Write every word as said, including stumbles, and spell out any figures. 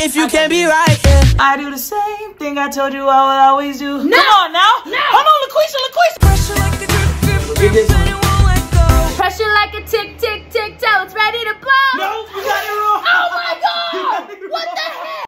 if you can't be right, yeah. I do the same thing I told you I would always do. No. Come on now. No. Hold on, LaQuisha, LaQuisha. Pressure like a drip, drip, drip.